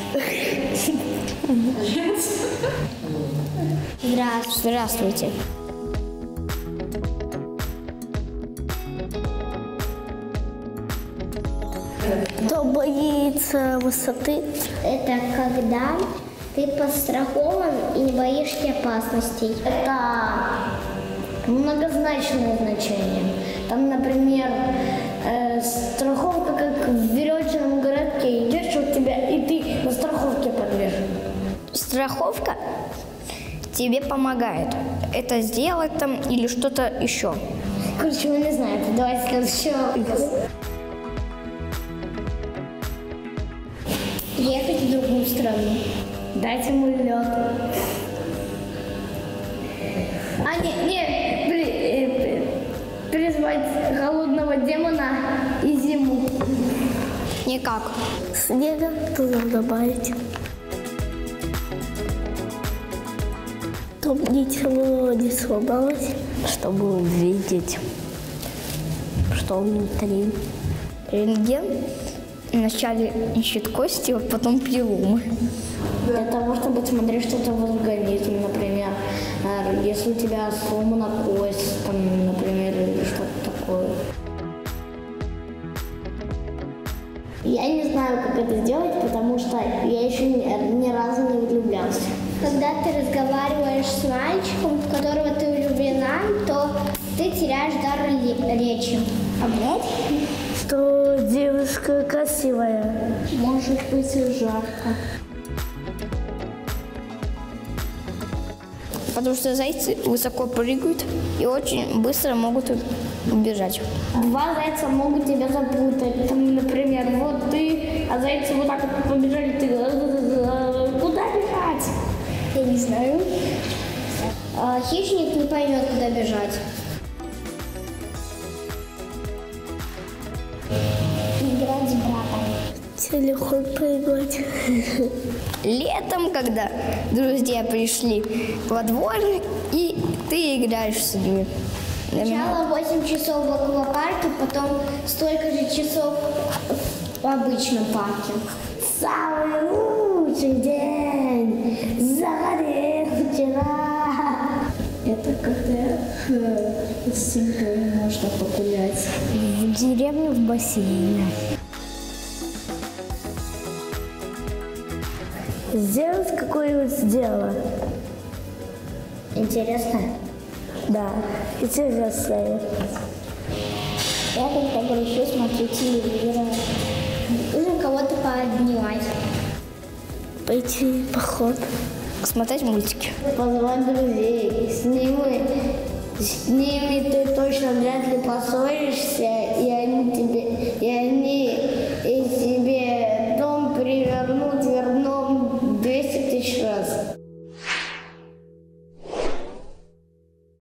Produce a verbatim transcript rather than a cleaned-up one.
Здравствуйте. Здравствуйте. Кто боится высоты? Это когда ты подстрахован и не боишься опасностей. Это многозначное значение. Там, например, э, страховка, как в веревочном городке. Идешь у тебя, и ты на страховке подвешен. Страховка тебе помогает это сделать там или что-то еще. Короче, мы не знаем. Давайте следующий вопрос. Ехать в другую страну. Дайте ему лед. А, не, не, при, призвать голодного демона и зиму. Никак. Снега туда добавить. Чтобы ничего не сломалось, чтобы увидеть, что внутри. Рентген вначале ищет кости, а потом пилу. Для того, чтобы смотреть что-то в организме, например, если у тебя сломана кость, там, например, или что-то такое. Я не знаю, как это сделать, потому что я еще ни, ни разу не влюблялся. Когда ты разговариваешь с мальчиком, в которого ты влюблена, то ты теряешь дар речи. Обнять? Что девушка красивая. Может быть и жарко. Потому что зайцы высоко прыгают и очень быстро могут убежать. Два зайца могут тебя запутать. Там, например, вот ты, а зайцы вот так вот побежали, ты куда бежать? Я не знаю. А, хищник не поймет, куда бежать. Играть с братом. Телефон поиграть. Летом, когда друзья пришли во двор, и ты играешь с ними. Сначала восемь часов в аквапарке, потом столько же часов в обычном парке. Самый лучший день заходил вчера. Это когда с семьей можно погулять. В деревню в бассейне. Сделать какое-нибудь дело. Интересно? Да, интересное. Я когда грущу, смотрю телевизор. Нужно кого-то пообнимать. Пойти в поход. Смотреть мультики. Позвать друзей. С ними, с ними ты точно вряд ли поссоришься